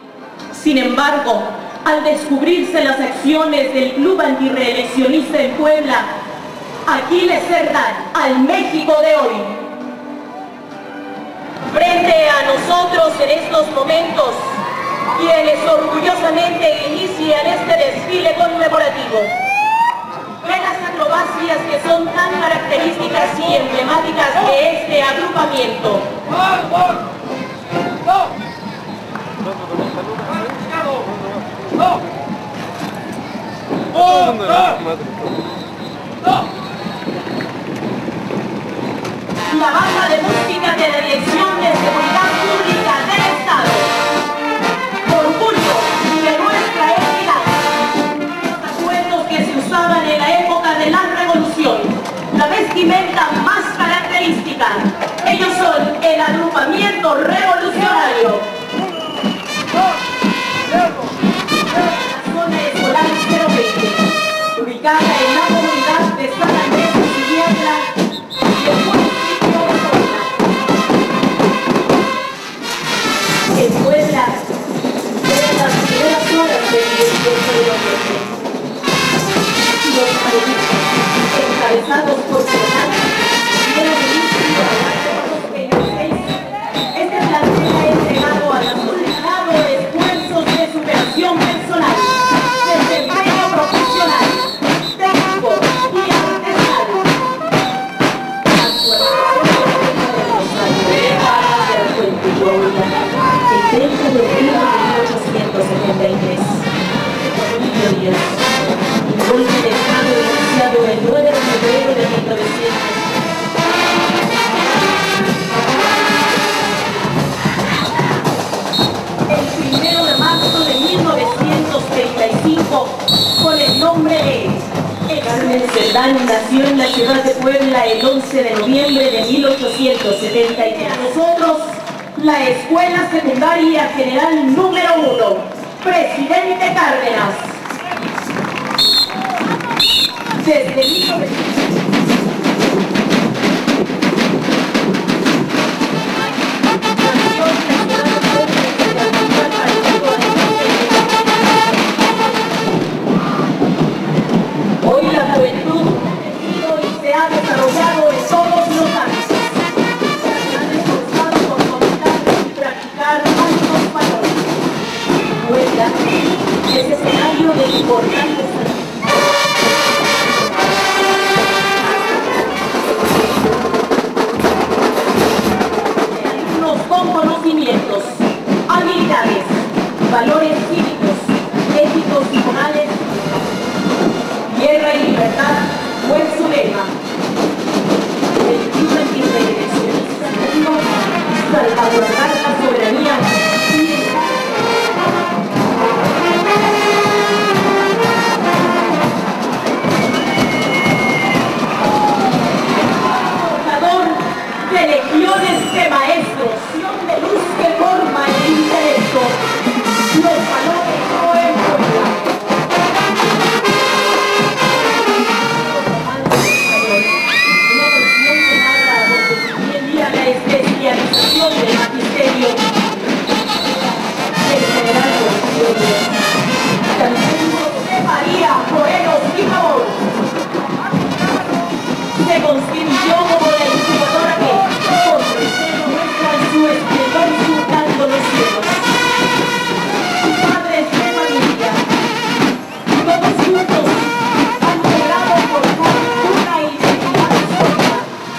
Sin embargo, al descubrirse las acciones del Club Antirreeleccionista en Puebla, Aquiles Cerdán, al México de hoy, frente a nosotros en estos momentos, quienes orgullosamente inician este desfile conmemorativo, de las acrobacias que son tan características y emblemáticas de este agrupamiento. La banda de música de la Dirección de Seguridad Pública del Estado, orgullo de nuestra entidad. Los atuendos que se usaban en la época de la Revolución, la vestimenta más característica, ellos son el agrupamiento revolucionario. La zona escolar 020, ubicada en la comunidad de San Andrés de Siguiatla y el municipio de Puebla. En Puebla, eran las primeras horas del 18 de noviembre. Los panelistas, encabezados por Fernando, dieron inicio a la este plantel ha entregado a la soldado esfuerzos de superación personal, desempeño profesional, técnico y artesanal. La actualización de la Fuente Yola, el 30 de abril de 1873. Emilio Díaz, un golpe de Estado iniciado el 9 de febrero de 1900. Con el nombre de Carmen Cerdán, nació en la ciudad de Puebla el 11 de noviembre de 1873. A nosotros, la Escuela Secundaria General número 1, Presidente Cárdenas. Desde 1900. Desarrollado en todos los ámbitos. Se han esforzado por fomentar y practicar altos valores. Puebla es escenario de importantes alumnos con conocimientos, habilidades, valores cívicos, éticos y morales. Guerra y libertad fue su lema. El Club Antirreeleccionista salvaguardar la soberanía y portador de legiones de maestros, de luz que forma el intelecto, los valores no en Puebla. La especialización del magisterio del general Porfirio, también José María Morelos y Pavón, se constituyó como la incubadora que, con recelo, muestra su esplendor surcando los cielos. Padres de familia, todos juntos han logrado formar una identidad sólida.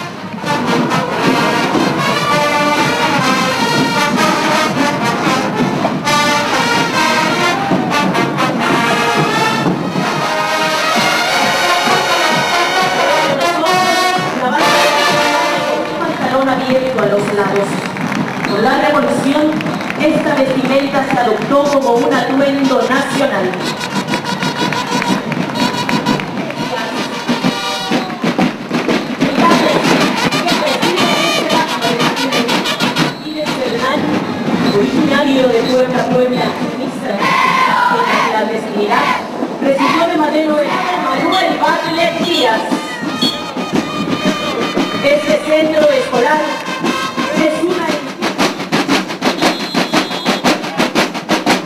Abierto a los lados. Con la revolución, esta vestimenta se adoptó como un atuendo nacional. Originario de Puebla, ministra de la clandestinidad, recibió de Madero el Manuel Bartlett Díaz. Este centro escolar es una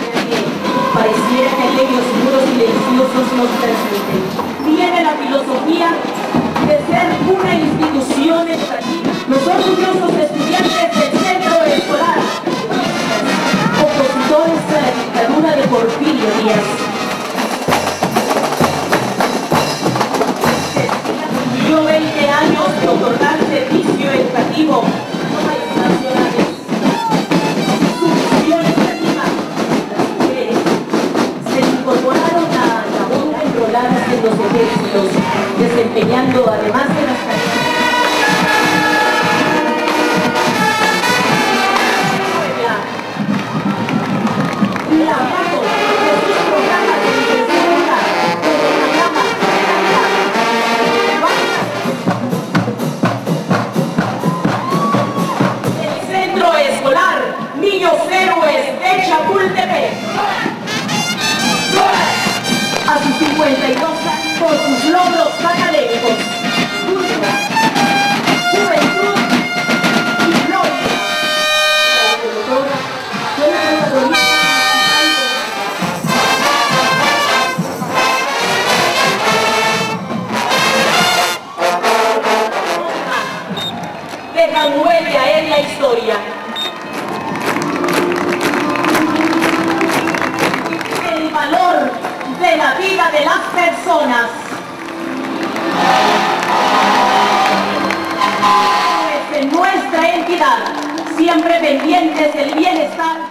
conmemorativo, no países nacionales. Su misión educativa, las mujeres se incorporaron a labor de enrolarse en los ejércitos, desempeñando además de las tareas a sus 52 años por sus logros académicos, cultura, juventud y gloria. Dejan huella en la historia. El valor de la vida de las personas. Pues en nuestra entidad, siempre pendientes del bienestar